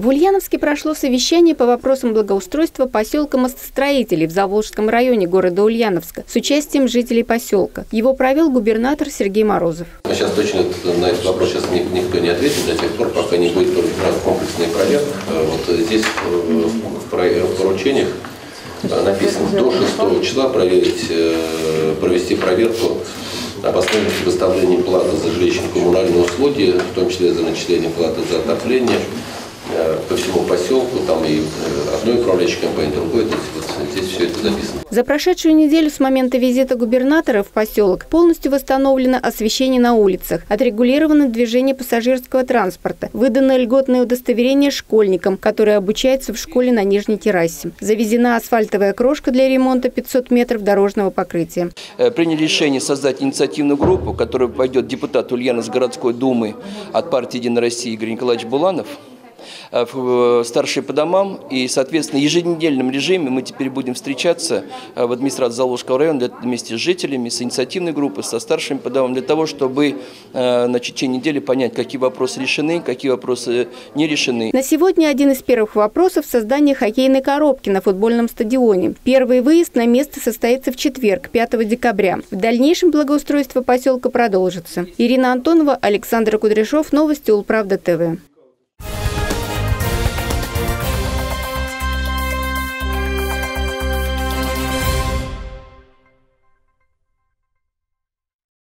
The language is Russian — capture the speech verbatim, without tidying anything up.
В Ульяновске прошло совещание по вопросам благоустройства поселка Мостостроителей в Заволжском районе города Ульяновска с участием жителей поселка. Его провел губернатор Сергей Морозов. Сейчас точно на этот вопрос сейчас никто не ответит до тех пор, пока не будет комплексной проверки. Вот здесь в поручениях написано до шестого числа проверить, провести проверку об основности выставления платы за жилищно-коммунальные услуги, в том числе за начисление платы за отопление по всему поселку, там и одной управляющей компании, другой, то есть вот здесь все это записано. За прошедшую неделю с момента визита губернатора в поселок полностью восстановлено освещение на улицах, отрегулировано движение пассажирского транспорта, выдано льготное удостоверение школьникам, которые обучаются в школе на нижней террасе. Завезена асфальтовая крошка для ремонта пятьсот метров дорожного покрытия. Приняли решение создать инициативную группу, в которую пойдет депутат Ульяновской городской думы от партии «Единая Россия» Игорь Николаевич Буланов, старшие по домам, и, соответственно, в еженедельном режиме мы теперь будем встречаться в администрации Заволжского района вместе с жителями, с инициативной группой, со старшими по домам, для того, чтобы значит, в течение недели понять, какие вопросы решены, какие вопросы не решены. На сегодня один из первых вопросов – создание хоккейной коробки на футбольном стадионе. Первый выезд на место состоится в четверг, пятого декабря. В дальнейшем благоустройство поселка продолжится. Ирина Антонова, Александр Кудряшов, новости Улправда ТВ.